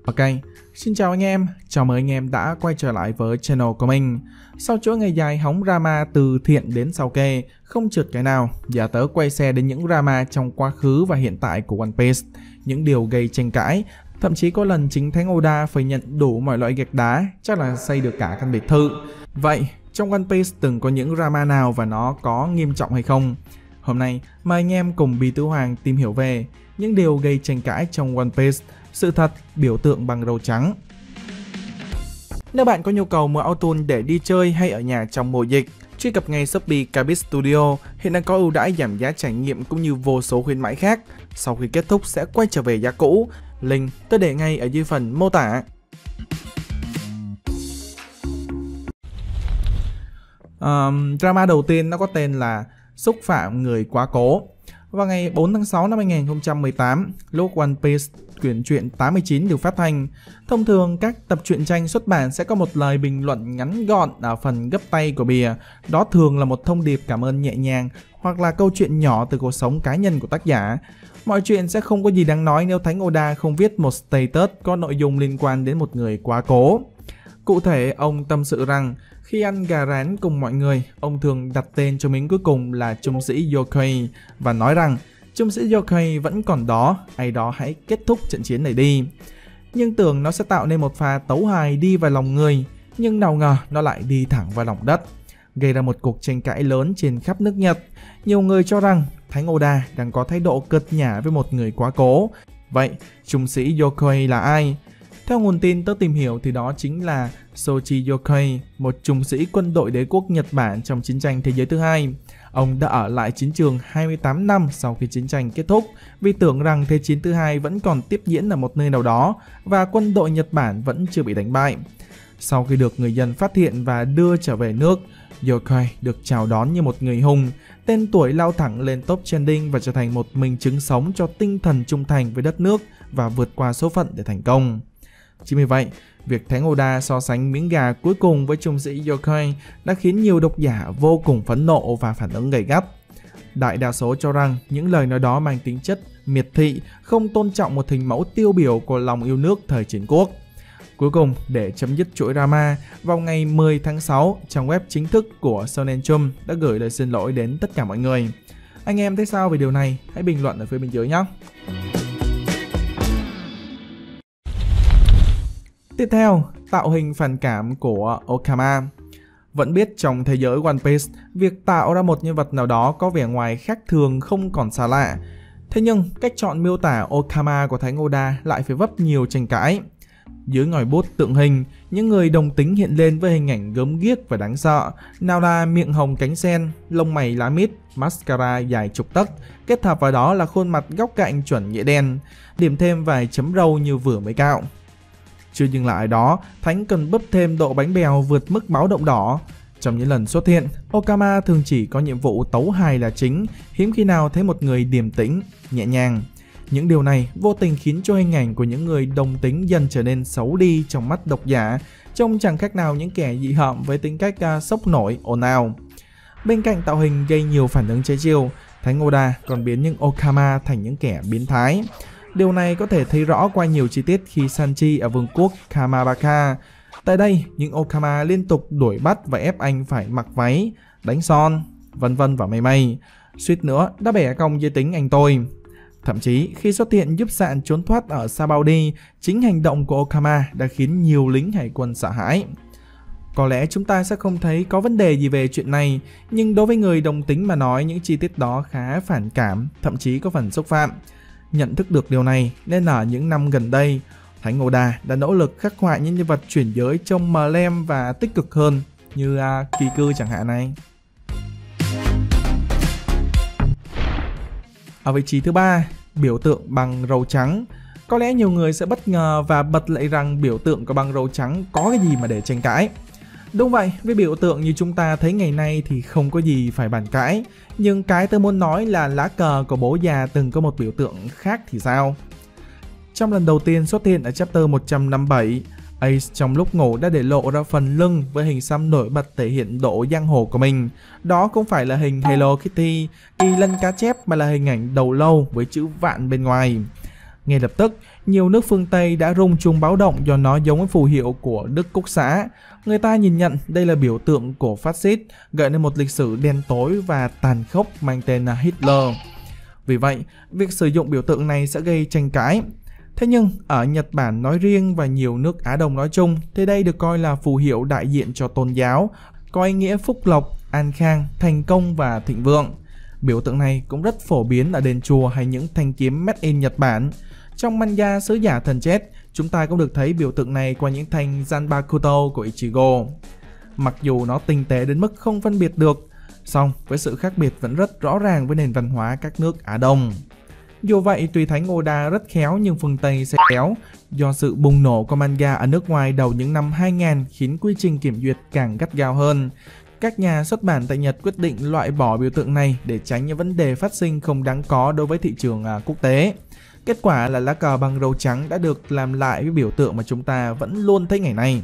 Ok, xin chào anh em, chào mừng anh em đã quay trở lại với channel của mình. Sau chuỗi ngày dài hóng drama từ thiện đến sao kê, không trượt cái nào, giờ tớ quay xe đến những drama trong quá khứ và hiện tại của One Piece. Những điều gây tranh cãi, thậm chí có lần chính Thánh Oda phải nhận đủ mọi loại gạch đá, chắc là xây được cả căn biệt thự. Vậy, trong One Piece từng có những drama nào và nó có nghiêm trọng hay không? Hôm nay, mời anh em cùng Bì Tứ Hoàng tìm hiểu về những điều gây tranh cãi trong One Piece, sự thật, biểu tượng bằng râu trắng. Nếu bạn có nhu cầu mua auto để đi chơi hay ở nhà trong mùa dịch, truy cập ngay Shopee Cabit Studio, hiện đang có ưu đãi giảm giá trải nghiệm cũng như vô số khuyến mãi khác. Sau khi kết thúc sẽ quay trở về giá cũ. Link tôi để ngay ở dưới phần mô tả. Drama đầu tiên nó có tên là xúc phạm người quá cố. Vào ngày 4 tháng 6 năm 2018, lúc One Piece quyển truyện 89 được phát hành, thông thường các tập truyện tranh xuất bản sẽ có một lời bình luận ngắn gọn ở phần gấp tay của bìa. Đó thường là một thông điệp cảm ơn nhẹ nhàng hoặc là câu chuyện nhỏ từ cuộc sống cá nhân của tác giả. Mọi chuyện sẽ không có gì đáng nói nếu Thánh Oda không viết một status có nội dung liên quan đến một người quá cố. Cụ thể, ông tâm sự rằng khi ăn gà rán cùng mọi người, ông thường đặt tên cho miếng cuối cùng là Trung sĩ Yokoi và nói rằng Trung sĩ Yokoi vẫn còn đó, ai đó hãy kết thúc trận chiến này đi. Nhưng tưởng nó sẽ tạo nên một pha tấu hài đi vào lòng người, nhưng nào ngờ nó lại đi thẳng vào lòng đất, gây ra một cuộc tranh cãi lớn trên khắp nước Nhật. Nhiều người cho rằng Thánh Oda đang có thái độ cợt nhả với một người quá cố. Vậy, Trung sĩ Yokoi là ai? Theo nguồn tin tớ tìm hiểu thì đó chính là Shoji Yokoi, một trung sĩ quân đội đế quốc Nhật Bản trong chiến tranh thế giới thứ hai. Ông đã ở lại chiến trường 28 năm sau khi chiến tranh kết thúc vì tưởng rằng Thế chiến thứ hai vẫn còn tiếp diễn ở một nơi nào đó và quân đội Nhật Bản vẫn chưa bị đánh bại. Sau khi được người dân phát hiện và đưa trở về nước, Yokoi được chào đón như một người hùng, tên tuổi lao thẳng lên top trending và trở thành một minh chứng sống cho tinh thần trung thành với đất nước và vượt qua số phận để thành công. Chính vì vậy, việc Thánh Oda so sánh miếng gà cuối cùng với Trung sĩ Yokoi đã khiến nhiều độc giả vô cùng phẫn nộ và phản ứng gay gắt. Đại đa số cho rằng những lời nói đó mang tính chất miệt thị, không tôn trọng một hình mẫu tiêu biểu của lòng yêu nước thời chiến quốc. Cuối cùng, để chấm dứt chuỗi drama, vào ngày 10 tháng 6, trang web chính thức của Shonen Jump đã gửi lời xin lỗi đến tất cả mọi người. Anh em thấy sao về điều này? Hãy bình luận ở phía bên dưới nhé! Tiếp theo, tạo hình phản cảm của Okama. Vẫn biết trong thế giới One Piece, việc tạo ra một nhân vật nào đó có vẻ ngoài khác thường không còn xa lạ. Thế nhưng, cách chọn miêu tả Okama của Thánh Oda lại phải vấp nhiều tranh cãi. Dưới ngòi bút tượng hình, những người đồng tính hiện lên với hình ảnh gớm ghiếc và đáng sợ. Nào là miệng hồng cánh sen, lông mày lá mít, mascara dài chục tấc, kết hợp vào đó là khuôn mặt góc cạnh chuẩn nghĩa đen, điểm thêm vài chấm râu như vừa mới cạo. Chưa dừng lại đó, Thánh cần búp thêm độ bánh bèo vượt mức báo động đỏ. Trong những lần xuất hiện, Okama thường chỉ có nhiệm vụ tấu hài là chính, hiếm khi nào thấy một người điềm tĩnh, nhẹ nhàng. Những điều này vô tình khiến cho hình ảnh của những người đồng tính dần trở nên xấu đi trong mắt độc giả, trông chẳng khác nào những kẻ dị hợm với tính cách sốc nổi, ồn ào. Bên cạnh tạo hình gây nhiều phản ứng trái chiều, Thánh Oda còn biến những Okama thành những kẻ biến thái. Điều này có thể thấy rõ qua nhiều chi tiết khi Sanji ở vương quốc Kamabaka. Tại đây, những Okama liên tục đuổi bắt và ép anh phải mặc váy, đánh son, vân vân và mây mây. Suýt nữa đã bẻ cong giới tính anh tôi. Thậm chí khi xuất hiện giúp Sạn trốn thoát ở Sabaody, chính hành động của Okama đã khiến nhiều lính hải quân sợ hãi. Có lẽ chúng ta sẽ không thấy có vấn đề gì về chuyện này, nhưng đối với người đồng tính mà nói, những chi tiết đó khá phản cảm, thậm chí có phần xúc phạm. Nhận thức được điều này nên ở những năm gần đây, Thánh Oda đã nỗ lực khắc họa những nhân vật chuyển giới trông mờ lem và tích cực hơn, như Kỳ Cư chẳng hạn này. Ở vị trí thứ 3, biểu tượng bằng râu trắng. Có lẽ nhiều người sẽ bất ngờ và bật lại rằng biểu tượng có bằng râu trắng có cái gì mà để tranh cãi. Đúng vậy, với biểu tượng như chúng ta thấy ngày nay thì không có gì phải bàn cãi. Nhưng cái tôi muốn nói là lá cờ của bố già từng có một biểu tượng khác thì sao? Trong lần đầu tiên xuất hiện ở chapter 157, Ace trong lúc ngủ đã để lộ ra phần lưng với hình xăm nổi bật thể hiện độ giang hồ của mình. Đó không phải là hình Hello Kitty, kỳ lân cá chép mà là hình ảnh đầu lâu với chữ vạn bên ngoài. Ngay lập tức, nhiều nước phương Tây đã rung chuông báo động do nó giống với phù hiệu của Đức Quốc xã. Người ta nhìn nhận đây là biểu tượng của phát xít, gợi nên một lịch sử đen tối và tàn khốc mang tên là Hitler. Vì vậy, việc sử dụng biểu tượng này sẽ gây tranh cãi. Thế nhưng, ở Nhật Bản nói riêng và nhiều nước Á Đông nói chung, thì đây được coi là phù hiệu đại diện cho tôn giáo, có ý nghĩa phúc lộc, an khang, thành công và thịnh vượng. Biểu tượng này cũng rất phổ biến ở đền chùa hay những thanh kiếm made in Nhật Bản. Trong manga Sứ giả thần chết, chúng ta cũng được thấy biểu tượng này qua những thanh Zanbakuto của Ichigo. Mặc dù nó tinh tế đến mức không phân biệt được, song với sự khác biệt vẫn rất rõ ràng với nền văn hóa các nước Á Đông. Dù vậy, Tùy Thánh Oda rất khéo nhưng phương Tây sẽ khéo. Do sự bùng nổ của manga ở nước ngoài đầu những năm 2000 khiến quy trình kiểm duyệt càng gắt gao hơn. Các nhà xuất bản tại Nhật quyết định loại bỏ biểu tượng này để tránh những vấn đề phát sinh không đáng có đối với thị trường quốc tế. Kết quả là lá cờ bằng râu trắng đã được làm lại với biểu tượng mà chúng ta vẫn luôn thấy ngày nay.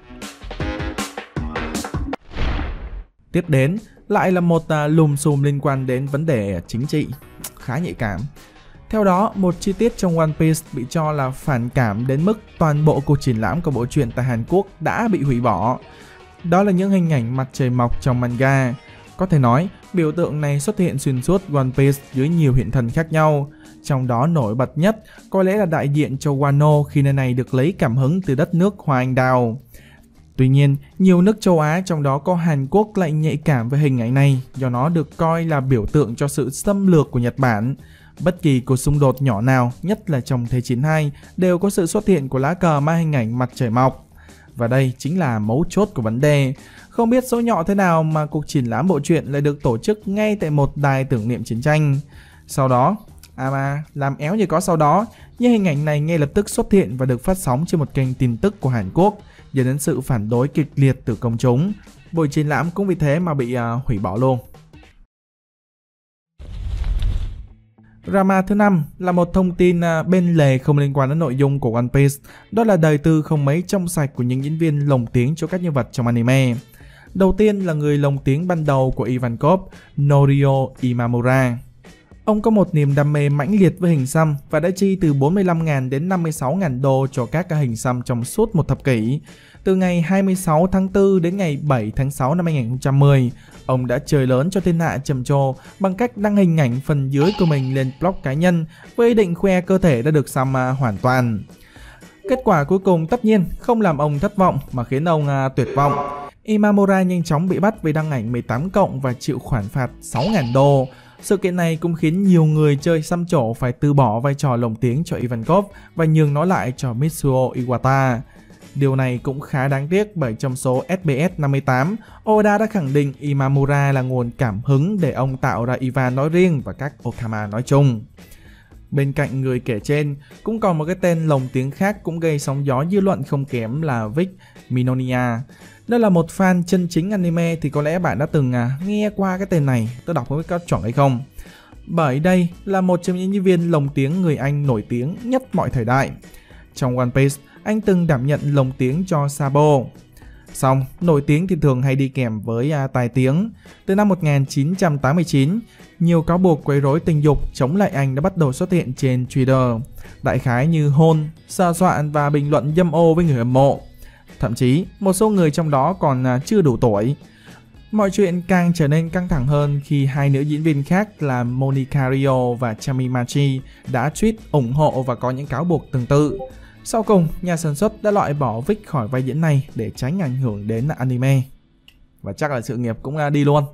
Tiếp đến lại là một lùm xùm liên quan đến vấn đề chính trị, khá nhạy cảm. Theo đó, một chi tiết trong One Piece bị cho là phản cảm đến mức toàn bộ cuộc triển lãm của bộ truyện tại Hàn Quốc đã bị hủy bỏ. Đó là những hình ảnh mặt trời mọc trong manga. Có thể nói, biểu tượng này xuất hiện xuyên suốt One Piece dưới nhiều hiện thân khác nhau. Trong đó nổi bật nhất có lẽ là đại diện cho Wano khi nơi này được lấy cảm hứng từ đất nước hoa anh đào. Tuy nhiên, nhiều nước châu Á trong đó có Hàn Quốc lại nhạy cảm với hình ảnh này do nó được coi là biểu tượng cho sự xâm lược của Nhật Bản. Bất kỳ cuộc xung đột nhỏ nào, nhất là trong Thế chiến II, đều có sự xuất hiện của lá cờ mang hình ảnh mặt trời mọc. Và đây chính là mấu chốt của vấn đề. Không biết số nhọ thế nào mà cuộc triển lãm bộ truyện lại được tổ chức ngay tại một đài tưởng niệm chiến tranh. Sau đó, mà làm éo như có sau đó, nhưng hình ảnh này ngay lập tức xuất hiện và được phát sóng trên một kênh tin tức của Hàn Quốc, dẫn đến sự phản đối kịch liệt từ công chúng. Buổi triển lãm cũng vì thế mà bị hủy bỏ luôn. Drama thứ 5 là một thông tin bên lề không liên quan đến nội dung của One Piece. Đó là đời tư không mấy trong sạch của những diễn viên lồng tiếng cho các nhân vật trong anime. Đầu tiên là người lồng tiếng ban đầu của Ivankov, Norio Imamura. Ông có một niềm đam mê mãnh liệt với hình xăm và đã chi từ 45.000 đến 56.000 đô cho các hình xăm trong suốt một thập kỷ. Từ ngày 26 tháng 4 đến ngày 7 tháng 6 năm 2010, ông đã chơi lớn cho thiên hạ trầm trồ bằng cách đăng hình ảnh phần dưới của mình lên blog cá nhân với ý định khoe cơ thể đã được xăm hoàn toàn. Kết quả cuối cùng tất nhiên không làm ông thất vọng mà khiến ông tuyệt vọng. Imamura nhanh chóng bị bắt vì đăng ảnh 18 cộng và chịu khoản phạt 6.000 đô. Sự kiện này cũng khiến nhiều người chơi xăm trổ phải từ bỏ vai trò lồng tiếng cho Ivankov và nhường nó lại cho Mitsuo Iwata. Điều này cũng khá đáng tiếc bởi trong số SBS 58, Oda đã khẳng định Imamura là nguồn cảm hứng để ông tạo ra Ivan nói riêng và các Okama nói chung. Bên cạnh người kể trên, cũng còn một cái tên lồng tiếng khác cũng gây sóng gió dư luận không kém là Vic Minonia. Đó là một fan chân chính anime thì có lẽ bạn đã từng nghe qua cái tên này, tôi đọc không biết có chuẩn hay không. Bởi đây là một trong những diễn viên lồng tiếng người Anh nổi tiếng nhất mọi thời đại. Trong One Piece, anh từng đảm nhận lồng tiếng cho Sabo. Song, nổi tiếng thì thường hay đi kèm với tai tiếng. Từ năm 1989, nhiều cáo buộc quấy rối tình dục chống lại anh đã bắt đầu xuất hiện trên Twitter. Đại khái như hôn, sờ soạn và bình luận dâm ô với người hâm mộ. Thậm chí, một số người trong đó còn chưa đủ tuổi. Mọi chuyện càng trở nên căng thẳng hơn khi hai nữ diễn viên khác là Monica Rio và Chami Machi đã tweet ủng hộ và có những cáo buộc tương tự. Sau cùng, nhà sản xuất đã loại bỏ Vic khỏi vai diễn này để tránh ảnh hưởng đến anime. Và chắc là sự nghiệp cũng đi luôn.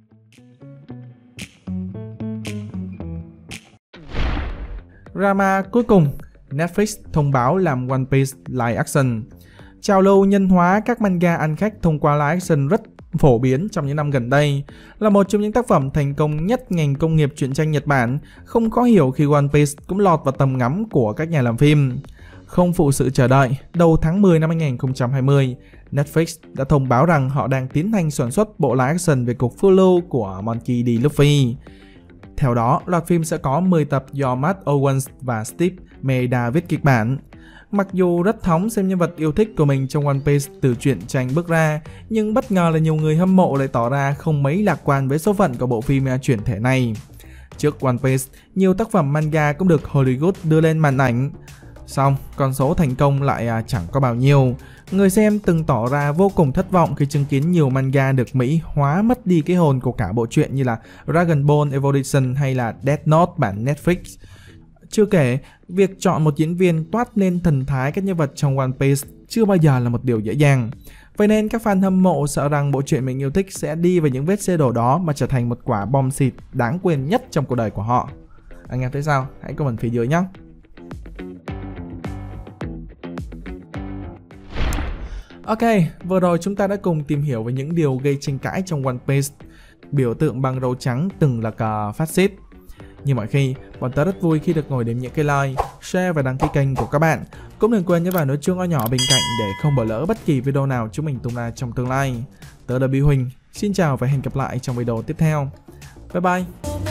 Drama cuối cùng, Netflix thông báo làm One Piece live action. Trào lưu nhân hóa các manga ăn khách thông qua live action rất phổ biến trong những năm gần đây, là một trong những tác phẩm thành công nhất ngành công nghiệp truyện tranh Nhật Bản. Không khó hiểu khi One Piece cũng lọt vào tầm ngắm của các nhà làm phim. Không phụ sự chờ đợi, đầu tháng 10 năm 2020, Netflix đã thông báo rằng họ đang tiến hành sản xuất bộ live action về cuộc phiêu lưu của Monkey D. Luffy. Theo đó, loạt phim sẽ có 10 tập do Matt Owens và Steve Maeda viết kịch bản. Mặc dù rất hóng xem nhân vật yêu thích của mình trong One Piece từ truyện tranh bước ra, nhưng bất ngờ là nhiều người hâm mộ lại tỏ ra không mấy lạc quan với số phận của bộ phim chuyển thể này. Trước One Piece, nhiều tác phẩm manga cũng được Hollywood đưa lên màn ảnh. Song, con số thành công lại chẳng có bao nhiêu. Người xem từng tỏ ra vô cùng thất vọng khi chứng kiến nhiều manga được Mỹ hóa mất đi cái hồn của cả bộ truyện như là Dragon Ball Evolution hay là Death Note bản Netflix. Chưa kể, việc chọn một diễn viên toát lên thần thái các nhân vật trong One Piece chưa bao giờ là một điều dễ dàng. Vậy nên các fan hâm mộ sợ rằng bộ truyện mình yêu thích sẽ đi vào những vết xe đổ đó mà trở thành một quả bom xịt đáng quên nhất trong cuộc đời của họ. Anh em thấy sao? Hãy comment phía dưới nhé! Ok, vừa rồi chúng ta đã cùng tìm hiểu về những điều gây tranh cãi trong One Piece. Biểu tượng bằng râu trắng từng là cờ phát xít. Như mọi khi, bọn tớ rất vui khi được ngồi đếm những cái like, share và đăng ký kênh của các bạn. Cũng đừng quên nhấn vào nút chuông nhỏ bên cạnh để không bỏ lỡ bất kỳ video nào chúng mình tung ra trong tương lai. Tớ là Bi Huỳnh, xin chào và hẹn gặp lại trong video tiếp theo. Bye bye!